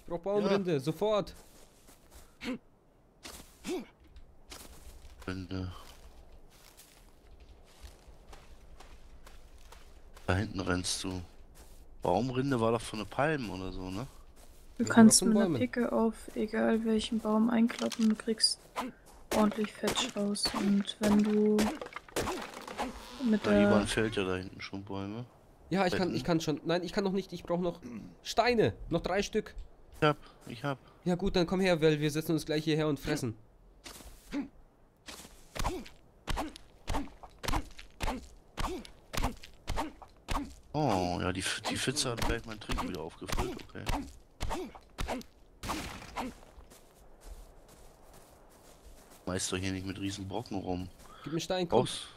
Ich brauch Baumrinde, sofort. Rinde. Da hinten rennst du. Baumrinde war doch von der Palmen oder so, ne? Du Ja, kannst von mit einer Bäumen. Picke auf egal welchen Baum einkloppen, du kriegst ordentlich Fetch raus. Und wenn du mit Ja, hier war ein der... Feld ja da hinten schon Bäume. Ja, ich kann schon. Nein, ich kann noch nicht. Ich brauche noch Steine. Noch 3 Stück. Ich hab. Ja gut, dann komm her, weil wir setzen uns gleich hierher und fressen. Oh, ja, die Pfütze hat gleich mein Trinken wieder aufgefüllt, okay. Schmeißt doch hier nicht mit riesen Brocken rum. Gib mir Stein, komm. Raus.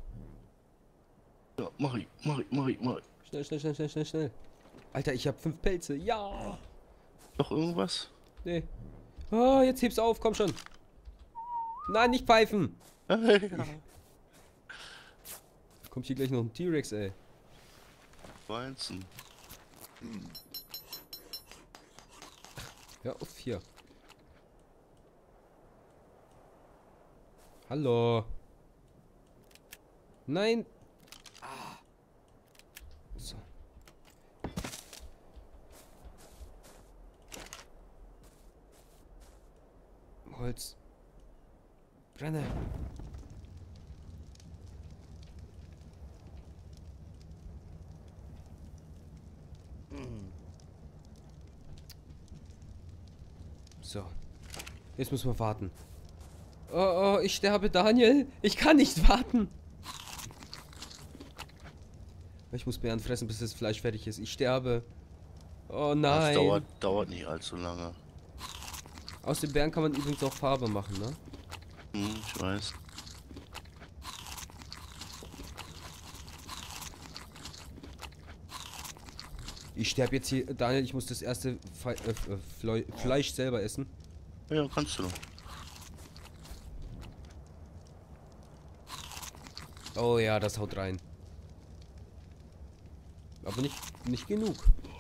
Ja, mach ich. Schnell, schnell, schnell, schnell, schnell, schnell. Alter, ich hab 5 Pelze. Ja. Noch irgendwas? Nee. Oh, jetzt heb's auf, komm schon. Nein, nicht pfeifen. Ja. Kommt hier gleich noch ein T-Rex, ey. Weinzen. Hör auf hier. Hallo. Nein. So. Holz. Brenne. So. Jetzt müssen wir warten. Oh, oh, ich sterbe, Daniel. Ich kann nicht warten. Ich muss Beeren fressen, bis das Fleisch fertig ist. Ich sterbe. Oh nein. Das dauert nicht allzu lange. Aus den Beeren kann man übrigens auch Farbe machen, ne? Ich weiß. Ich sterbe jetzt hier. Daniel, ich muss das erste Fleisch selber essen. Ja, kannst du. Oh ja, das haut rein. Aber nicht genug.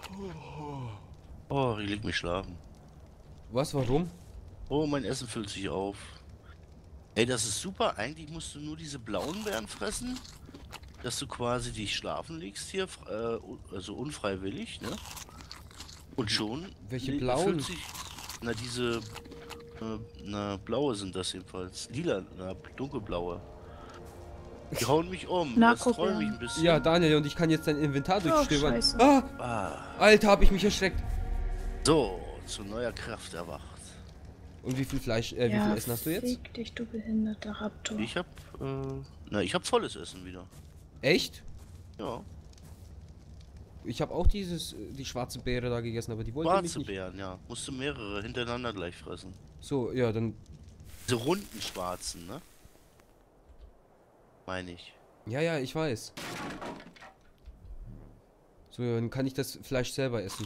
Oh, ich leg mich schlafen. Was, warum? Oh, mein Essen füllt sich auf. Ey, das ist super. Eigentlich musst du nur diese blauen Beeren fressen, dass du quasi dich schlafen legst hier, also unfreiwillig, ne? Und schon Welche füllt blauen? sich, na diese, na blaue sind das jedenfalls, lila, na dunkelblaue. Die hauen mich um, das Narkobeeren. freut mich ein bisschen. Ja, Daniel, und ich kann jetzt dein Inventar durchstöbern. Scheiße. Ah, Ah, Alter, hab ich mich erschreckt. so, zu neuer Kraft erwacht. Und wie viel Fleisch, wie viel Essen hast du jetzt? Fick dich, du behinderter Raptor. Ich hab, ich hab volles Essen wieder. Echt? Ja, Ich habe auch die schwarze Beere da gegessen, aber die wollte mich schwarze nicht. Beeren, ja. Musst du mehrere hintereinander gleich fressen. So, ja, dann. Diese runden schwarzen, ne? Meine ich. Ja, ja, ich weiß. So, ja, dann kann ich das Fleisch selber essen.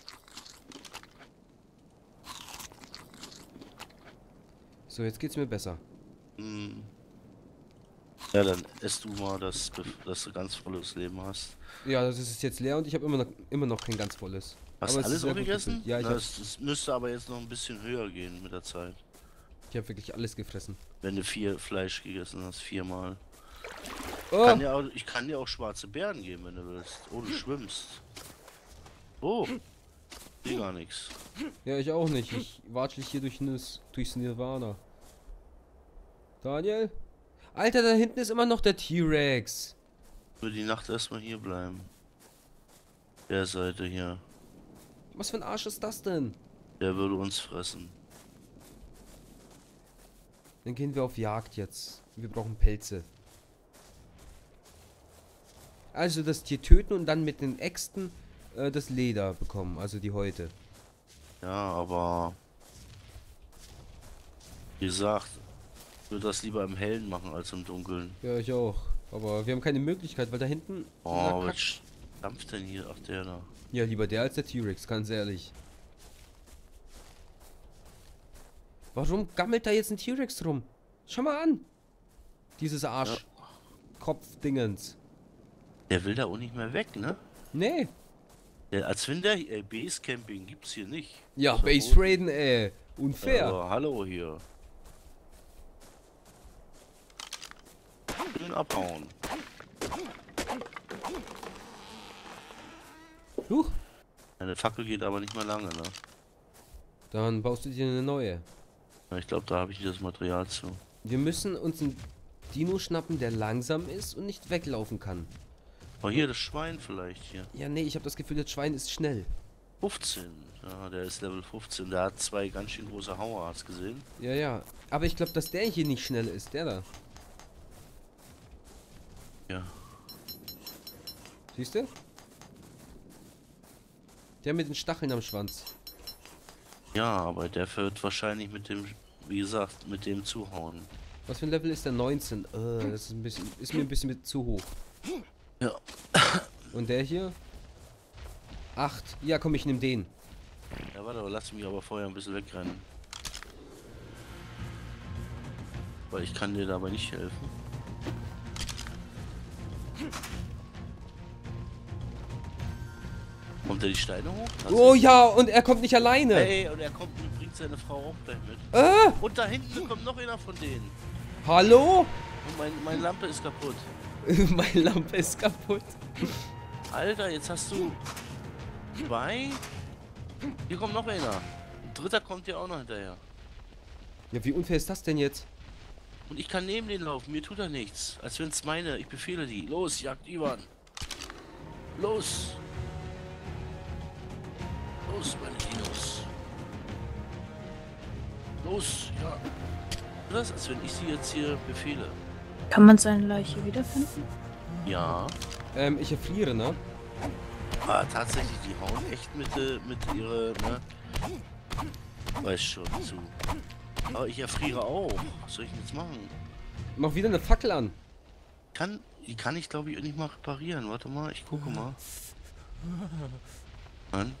So, jetzt geht's mir besser. Hm. Ja, dann isst du mal, dass du ganz volles Leben hast. Ja, das ist jetzt leer und ich habe immer noch kein ganz volles. Hast du es ist alles sehr gut aufgegessen? gefüllt. Ja, Na, es müsste aber jetzt noch ein bisschen höher gehen mit der Zeit. ich habe wirklich alles gefressen. Wenn du 4 Fleisch gegessen hast, 4-mal. Oh, Ich kann dir auch schwarze Beeren geben, wenn du willst. Oh, du schwimmst. Oh, sehe gar nichts. ja, ich auch nicht. Ich watschel hier durchs Nirvana. Daniel? Alter, da hinten ist immer noch der T-Rex. Für die Nacht erstmal hier bleiben. Der Seite hier. Was für ein Arsch ist das denn? Der würde uns fressen. Dann gehen wir auf Jagd jetzt. Wir brauchen Pelze. Also das Tier töten und dann mit den Äxten das Leder bekommen, also die Häute. Ja, aber wie gesagt, ich würde das lieber im Hellen machen als im Dunkeln. Ja, ich auch. Aber wir haben keine Möglichkeit, weil da hinten... Oh, was stampft denn hier? Ach, der da. Ja, lieber der als der T-Rex, ganz ehrlich. Warum gammelt da jetzt ein T-Rex rum? Schau mal an. Dieses Arsch-Kopf-Dingens. Der will da auch nicht mehr weg, ne? Nee. Als wenn der Base Camping gibt's hier nicht. Ja, Außer Base Boden. Raiden, unfair. Aber hallo hier. Schön abhauen. Huch, Eine Fackel geht aber nicht mehr lange, ne? dann baust du dir eine neue. Ja, ich glaube, da habe ich das Material zu. Wir müssen uns einen Dino schnappen, der langsam ist und nicht weglaufen kann. Oh, hier das Schwein vielleicht hier. Ja, nee, ich habe das Gefühl, das Schwein ist schnell. 15. Ja, der ist Level 15. Der hat 2 ganz schön große Hauer, hast du gesehen? Ja, ja. Aber ich glaube, dass der hier nicht schnell ist. Der da. Ja. Siehst du? Der mit den Stacheln am Schwanz. Ja, aber der wird wahrscheinlich mit dem, wie gesagt, mit dem zuhauen. Was für ein Level ist der? 19. Das ist ein bisschen, ist mir ein bisschen mit zu hoch. Ja. Und der hier? 8. Ja, komm, ich nehme den. Ja, warte, aber lass mich aber vorher ein bisschen wegrennen. Weil ich kann dir dabei nicht helfen. Kommt der die Steine hoch? Oh ja, und er kommt nicht alleine. Hey, und er kommt und bringt seine Frau auch gleich mit. Und da hinten kommt noch einer von denen. Hallo? Und meine Lampe ist kaputt. Meine Lampe ist kaputt. Alter, jetzt hast du 2. Hier kommt noch einer. Ein dritter kommt ja auch noch hinterher. Ja, wie unfair ist das denn jetzt? Und ich kann neben den laufen, mir tut er nichts. Als wenn es meine, ich befehle die. Los, jagt Ivan. Los. Los, meine Dinos. Los, ja. Das, als wenn ich sie jetzt hier befehle. Kann man seine Leiche wiederfinden? Ja. Ich erfriere, ne? Ah, tatsächlich, die hauen echt mit ihrer, ne? Weiß schon zu. Aber ich erfriere auch. Was soll ich denn jetzt machen? Mach wieder eine Fackel an. Die kann ich glaube ich nicht mal reparieren. Warte mal, ich gucke mal. Mann.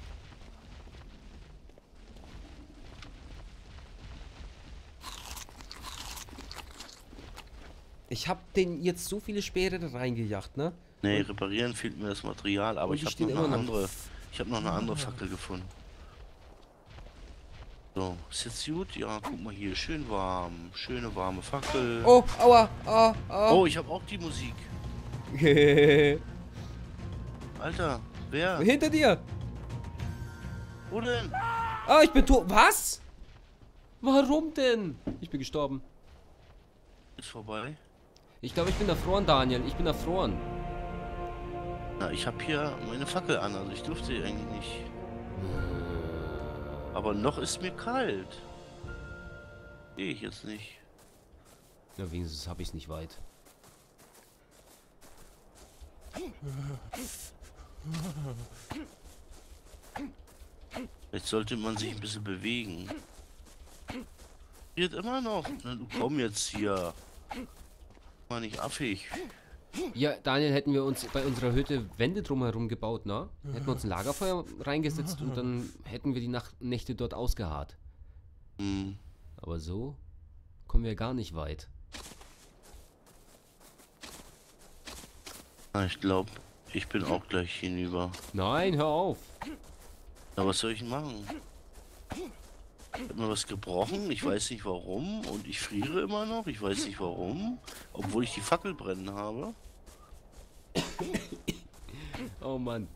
Ich hab den jetzt so viele Speere reingejagt, ne? Nee, reparieren fehlt mir das Material, aber Und ich die habe stehen noch eine immer noch. andere. Ich habe noch eine andere Fackel gefunden. So, ist jetzt gut? Ja, guck mal hier, schön warm. Schöne warme Fackel. Oh, aua, Oh, ich habe auch die Musik. Alter, wer? Hinter dir. Wo denn? Ah, ich bin tot. Was? Warum denn? Ich bin gestorben. Ist vorbei. Ich glaube, ich bin erfroren, Daniel. Ich bin erfroren. Na, ich habe hier meine Fackel an, also ich durfte eigentlich nicht. Aber noch ist mir kalt. Sehe ich jetzt nicht. Ja, wenigstens habe ich es nicht weit. Jetzt sollte man sich ein bisschen bewegen. Wird immer noch. Na, du komm jetzt hier. War nicht affig. Ja, Daniel, hätten wir uns bei unserer Hütte Wände drumherum gebaut, ne? Hätten wir uns ein Lagerfeuer reingesetzt und dann hätten wir die Nächte dort ausgeharrt. Hm. Aber so kommen wir gar nicht weit. Na, ich glaube, ich bin auch gleich hinüber. Nein, hör auf. Na, was soll ich machen? Hat mir was gebrochen, ich weiß nicht warum und ich friere immer noch, ich weiß nicht warum, obwohl ich die Fackel brennen habe. Oh Mann.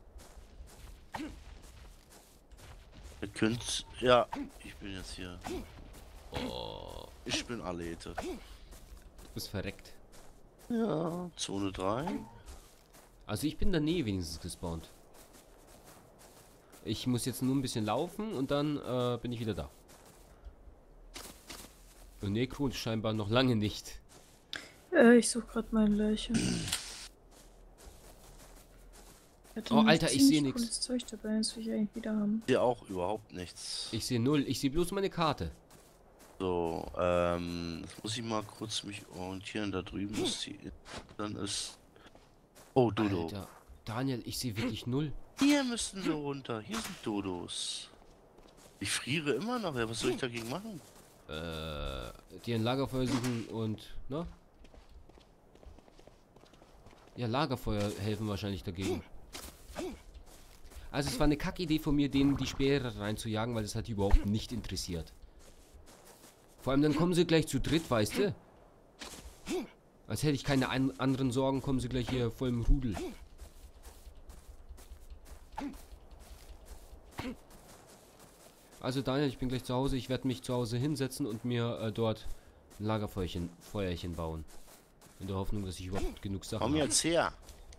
Ihr könnt, ja, ich bin jetzt hier. Oh, ich bin Alete. Du bist verreckt. Ja, Zone 3. Also ich bin in der Nähe wenigstens gespawnt. Ich muss jetzt nur ein bisschen laufen und dann bin ich wieder da. Und Necro scheinbar noch lange nicht. Ich suche gerade meine Leiche. Oh, Alter, ich sehe nichts. Cooles Zeug dabei, das will ich eigentlich wieder haben. Hier auch überhaupt nichts. Ich sehe 0. Ich sehe bloß meine Karte. So, jetzt muss ich mal kurz mich orientieren. Da drüben ist die. Dann ist. Oh, Dodo. Alter, Daniel, ich sehe wirklich 0. Hier müssen wir runter. Hier sind Dodos. Ich friere immer noch. Ja, was soll ich dagegen machen? Die ein Lagerfeuer suchen und, ne? Ja, Lagerfeuer helfen wahrscheinlich dagegen. Also es war eine Kackidee von mir, denen die Speere reinzujagen, weil das hat die überhaupt nicht interessiert. Vor allem dann kommen sie gleich zu dritt, weißt du? Als hätte ich keine anderen Sorgen, kommen sie gleich hier voll im Rudel. Also Daniel, ich bin gleich zu Hause. Ich werde mich zu Hause hinsetzen und mir dort ein Lagerfeuerchen bauen. In der Hoffnung, dass ich überhaupt genug Sachen Komm habe. jetzt her.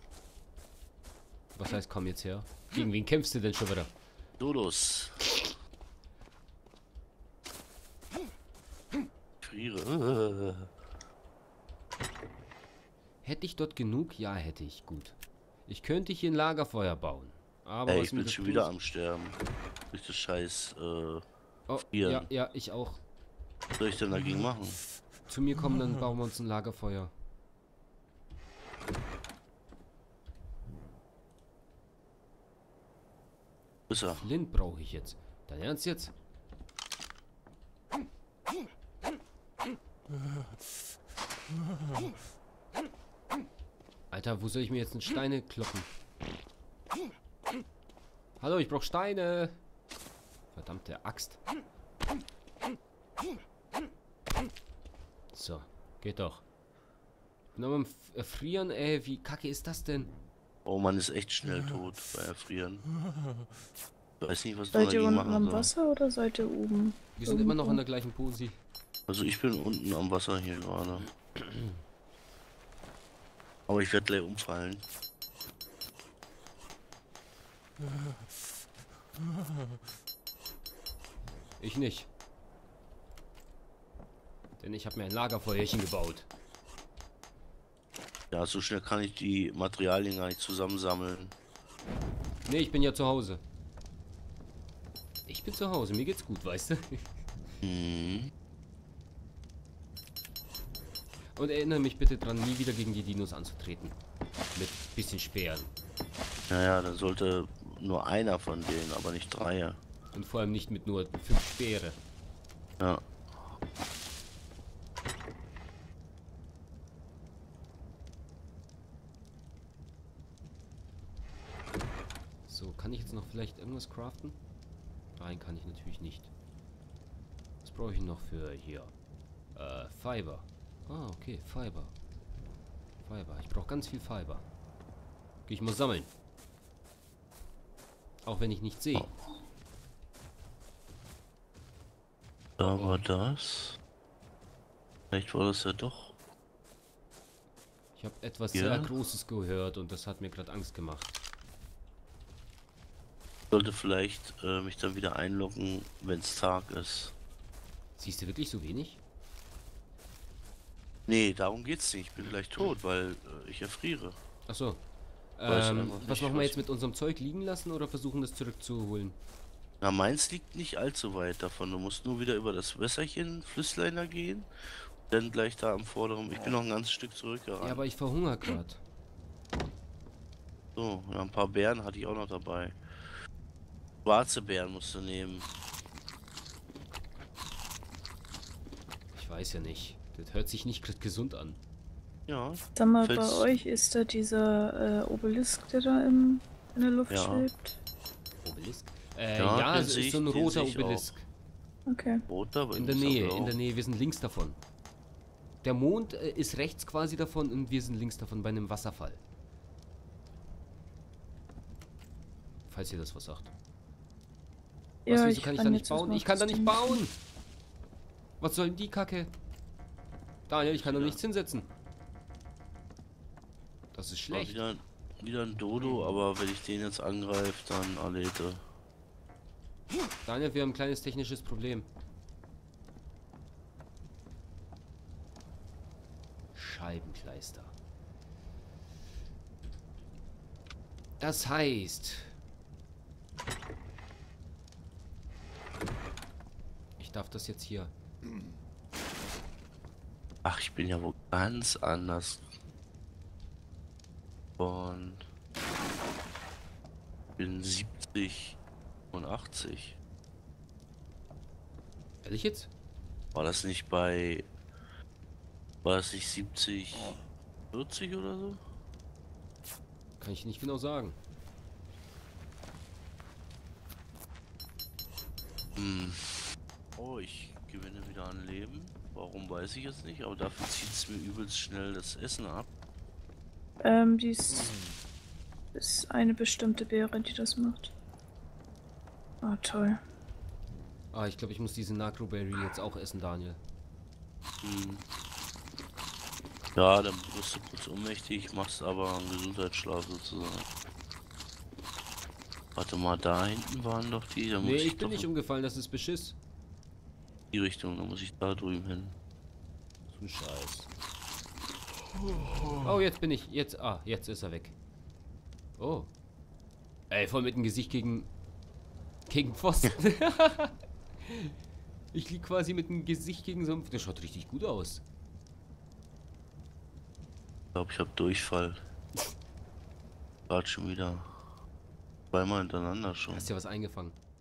Was heißt, komm jetzt her? Gegen wen kämpfst du denn schon wieder? Dodos. Friere. Hätte ich dort genug? Ja, hätte ich. Gut. Ich könnte hier ein Lagerfeuer bauen. Aber Ey, was ich mir bin das schon tut- wieder am Sterben. Durch das Scheiß, Oh, frieren. ja, ja, ich auch. Was soll ich denn dagegen machen? Zu mir kommen, dann bauen wir uns ein Lagerfeuer. Wo ist er? Flint brauche ich jetzt. Dein Ernst jetzt? Alter, wo soll ich mir jetzt einen Steine kloppen? Hallo, ich brauche Steine. Verdammte Axt. So, geht doch. Bin aber am Erfrieren, ey. Wie kacke ist das denn? Oh, man ist echt schnell tot bei Erfrieren. Ich weiß nicht, was man Seid ihr dagegen unten machen am soll. Wasser oder seid ihr oben? Wir sind immer noch an der gleichen Posi. Also ich bin unten am Wasser hier gerade. Aber ich werde gleich umfallen. Ich nicht. Denn ich habe mir ein Lagerfeuerchen gebaut. Ja, so schnell kann ich die Materialien gar nicht zusammensammeln. Nee, ich bin ja zu Hause. Ich bin zu Hause, mir geht's gut, weißt du? Hm. Und erinnere mich bitte dran, nie wieder gegen die Dinos anzutreten. Mit bisschen Speeren. Naja, dann sollte nur einer von denen, aber nicht drei. Und vor allem nicht mit nur 5 Speere. Ja. So, kann ich jetzt noch vielleicht irgendwas craften? Nein, kann ich natürlich nicht. Was brauche ich noch für hier? Fiber. Ah, okay, Fiber. Fiber. Ich brauche ganz viel Fiber. Okay, ich muss sammeln. Auch wenn ich nicht sehe. Da war das. Vielleicht war das ja doch. Ich habe etwas Ja. sehr Großes gehört und das hat mir gerade Angst gemacht. Sollte vielleicht mich dann wieder einloggen, wenn es Tag ist. Siehst du wirklich so wenig? Nee, darum geht's nicht. Ich bin gleich tot, weil ich erfriere. Achso. Weiß einfach Was nicht, machen wir was- jetzt mit unserem Zeug liegen lassen oder versuchen das zurückzuholen? Na, meins liegt nicht allzu weit davon. Du musst nur wieder über das Wässerchen, Flüsslein da gehen. Dann gleich da am vorderen. Ich bin noch ein ganzes Stück zurückgerannt. Ja, aber ich verhungere gerade. So, ja, ein paar Beeren hatte ich auch noch dabei. Schwarze Beeren musst du nehmen. Ich weiß ja nicht. Das hört sich nicht gerade gesund an. Ja, Sag mal, bei Fels- euch ist da dieser Obelisk, der da in der Luft Ja. schwebt? Obelisk? Ja, Ja, den es seh ist ich- so ein den roter seh ich auch. Obelisk. Okay. rot, aber In der ist Nähe, aber in der auch- Nähe. Wir sind links davon. Der Mond ist rechts quasi davon und wir sind links davon bei einem Wasserfall. Falls ihr das was sagt. Was, Ja, wieso kann ich da nicht jetzt was bauen? Ich kann da nicht basteln. bauen! Was soll denn die Kacke? Daniel, ich kann da Ja. nichts hinsetzen. Das ist War schlecht. wieder ein Dodo, aber wenn ich den jetzt angreife, dann Alete. Daniel, wir haben ein kleines technisches Problem. Scheibenkleister. Das heißt... Ich darf das jetzt hier... Ach, ich bin ja wohl ganz anders. Und bin 70 und 80. Ehrlich jetzt? War das nicht bei... War das nicht 70, 40 oder so? Kann ich nicht genau sagen. Oh, ich gewinne wieder an Leben. Warum, weiß ich jetzt nicht, aber dafür zieht es mir übelst schnell das Essen ab. Ist eine bestimmte Beere, die das macht. Ah, toll. Ah, ich glaube, ich muss diese Nacroberry jetzt auch essen, Daniel. Ja, dann wirst du kurz ohnmächtig, machst aber einen Gesundheitsschlaf sozusagen. Warte mal, da hinten waren doch die. Da Nee, muss ich bin doch nicht in umgefallen, das ist Beschiss. die Richtung, da muss ich da drüben hin. So ein Scheiß. Oh, jetzt bin ich. Jetzt. Ah, jetzt ist er weg. Oh. Ey, voll mit dem Gesicht gegen. Gegen Pfosten. Ich lieg quasi mit dem Gesicht gegen so ein. Das schaut richtig gut aus. Ich glaube, ich habe Durchfall. Gerade schon wieder. Zweimal hintereinander schon. Hast ja was eingefangen.